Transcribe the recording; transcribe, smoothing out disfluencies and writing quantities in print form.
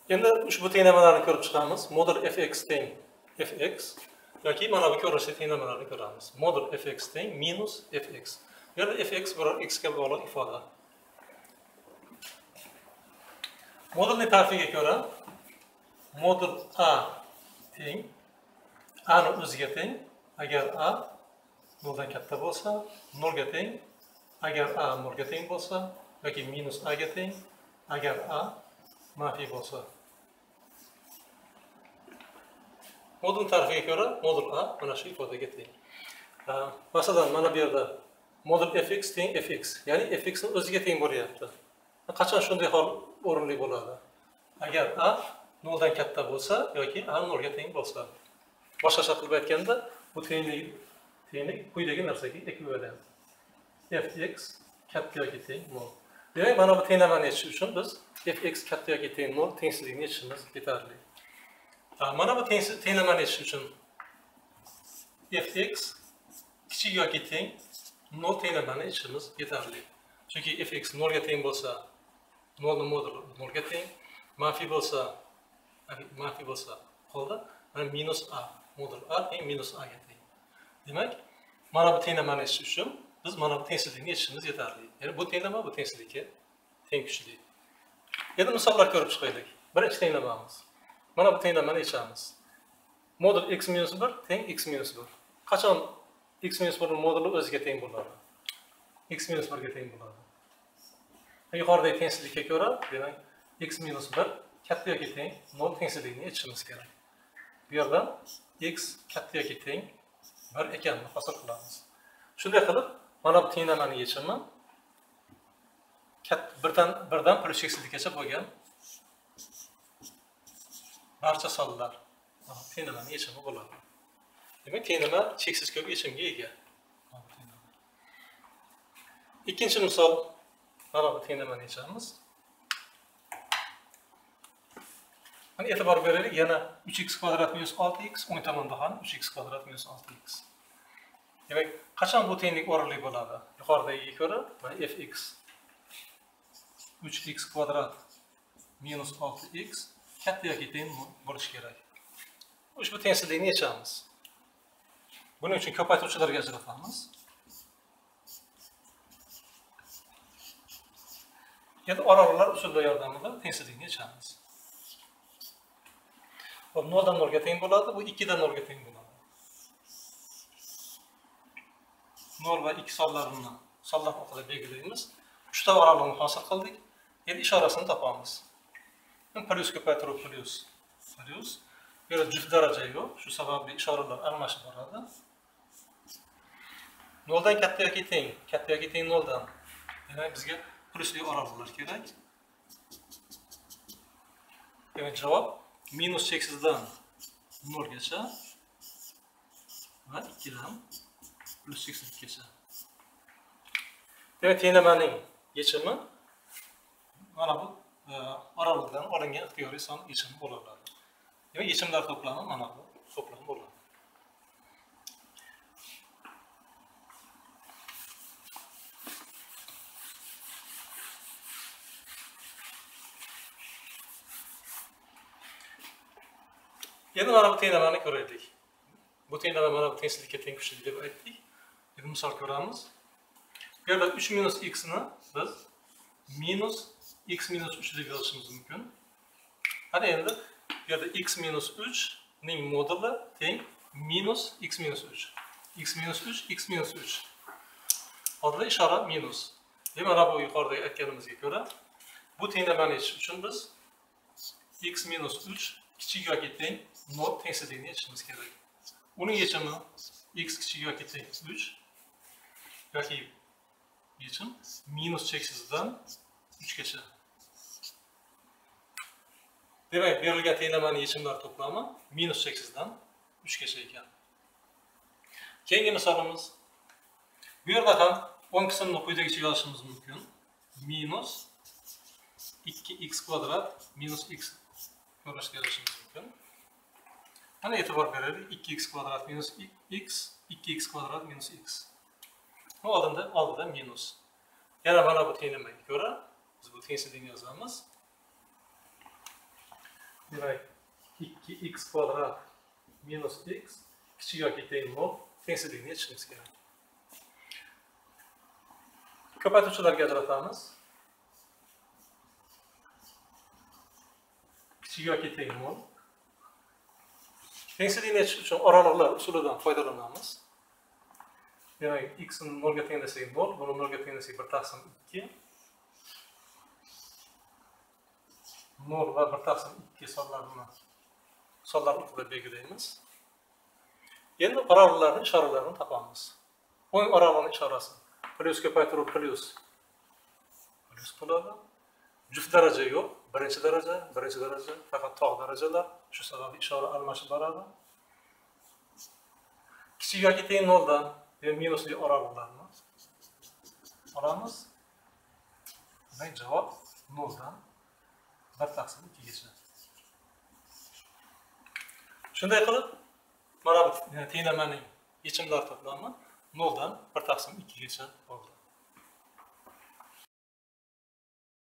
Endi ushbu tenglamalarni ko'rib chiqamiz. Modul fx teng fx yoki mana bu ko'rinishda tenglamalarni ko'ramiz. Modul fx teng minus fx. Bu yerda fx biror x ga bog'liq ifoda. Modulning ta'rifiga ko'ra modul a teng a ni o'ziga teng agar a 0 dan katta bo'lsa, 0 ga teng agar a 0 ga teng bo'lsa yoki minus a ga teng agar a manfiy bo'lsa. Modul ta'rifiga ko'ra modul a mana shu ifodaga teng. Masalan, mana bu yerda modul fx teng fx, ya'ni fx ni o'ziga teng bo'lyapti. Qachon shunday hol o'rinli bo'ladi? Agar a 0 dan katta bo'lsa yoki a 0 ga teng bo'lsa. Boshqacha qilib aytganda, bu tenglik quyidagi narsaga ekvivalent. Fx katta yoki teng 0. Demak, mana bu tenglamani yechish uchun biz fx katta yoki teng 0 tengsizligini yechishimiz yetarli. Mana bu tenglamani yechish uchun fx kichik yoki teng 0 tenglamani yechishimiz yetarli. Chunki fx 0 ga teng bo'lsa, 0 ni moduli 0 ga teng, manfiy bo'lsa holda mana minus a, modul a teng minus a ga teng. Demak, mana bu tenglamani yechish uchun biz mana bu tengsizlikni yechishimiz yetarli. Ya'ni bu tenglama bu tengsizlikka teng kuchli. Endi misollar ko'rib chiqaylik. Birinchi tenglamamiz. Mana bu tenglamani yechamiz. Modul x minus 1 teng x minus 1. Qachon x minus 1 ning moduli o'ziga teng bo'ladi? X minus 1 ga teng bo'ladi. Yuqoridagi tengsizlikka ko'ra, demak x minus 1 katta yoki teng 0 tengsizligini yechishimiz kerak. Bu yerdan x katta yoki teng 1 ekanini hosil qilamiz. Shunday qilib, mana bu tenglamani yechimi birdan plyus cheksizlikkacha bo'lgan barcha sonlar tenglamani yechimi bo'ladi. Demak, tenglama cheksiz ko'p yechimga ega. Ikkinchi misol, mana bu tenglamani yechamiz. Mana e'tibor beraylik, yana 3x kvadrat minus 6x o'ng tomonda ham 3x kvadrat minus 6x. Demak, qachon bu tenglik o'rinli bo'ladi? Yuqoridagiga ko'ra, mana fx 3x kvadrat minus 6x katta yoki teng bo'lishi kerak. Ushbu tengsizlikni yechamiz. Buning uchun ko'paytiruvchilarga ajratamiz. Endi oraliqlar usullari yordamida tengsizlikni yechamiz. 0 dan 0 ga teng bo'ladi, bu 2 dan 0 ga teng bo'ladi. 0 va 2 sonlarini sonlar orqali belgilaymiz. 3 ta oraliqni hosil qildik. Endi ishorasini topamiz. Plyus ko'paytiruv plyus. Bu yerda juft daraja yo'q, shu sababli ishoralar almashib boradi. 0 dan katta yoki teng 0 dan. Demak, bizga plyusli oraliqlar kerak. Demak, javob minus cheksizdan 0 gacha va 2 dan plyus cheksizlikgacha. Demak, tenglamaning yechimi mana bu oraliqdan olingan ixtiyoriy son yechimi bo'laveradi. Demak, yechimlar to'plami mana bu to'plam bo'ladi. Endi mana bu tenglamani ko'raylik. Bu tenglama mana bu tengsizlikka teng kuchli deb aytdik. Endi misol ko'ramiz. Bu yerda 3 minus x ni biz minus x minus 3 deb yozishimiz mumkin. Ana endi bu yerda x minus 3 ning moduli teng minus x minus 3. X minus 3, x minus 3. Oldida ishora minus. Demak, mana bu yuqoridagi aytganimizga ko'ra, bu tenglamani yechish uchun biz x minus 3 kichik yoki teng 0 tengsizligini yechishimiz kerak. Uning yechimi x kichik yoki teng 3 yoki yechim minus cheksizdan 3 gacha. Demak, berilgan tenglamani yechimlar to'plami minus cheksizdan 3 gacha ekan. Keyingi misolimiz. Bu yerda ham o'ng qismni quyidagicha yozishimiz mumkin. Minus 2x kvadrat minus x ko'rinishda yozishimiz mumkin. Mana e'tibor beraylik, 2x kvadrat minus x, 2x kvadrat minus x. Bu oldida minus. Yana mana bu tenglamaga ko'ra biz bu tengsizlikni yozamiz. Demek 2x kvadrat minus x kichik yoki teng 0 tengsizligini yechishimiz kerak. Ko'paytiruvchilarga ajratamiz. Kichik yoki teng 0. Tengsizlikni yechish uchun oralıqlar usulidan foydalanamiz. Demek x'ni 0 ga teng desak 0, buni 0 ga teng desak 1 taqsim 2. 0 va 1 taqsim 2 sonlar ortida belgilaymiz. Endi oralıqlarning ishoralarini topamiz. O'ng oralig'ini ishorasi plus ko'paytiruv plus bo'ladi. Juft daraja yo'q, birinchi daraja, faqat tog' darajalar. Shu sababli ishora almashib boradi. Kichik yoki teng 0 dan minusli oralıqlarni olamiz. Demak, javob 0 dan 1 taqsim 2 gacha. Shunday qilib, mana bu tenglamaning yechimlar to'plami 0 dan 1 taqsim 2 gacha bo'ldi.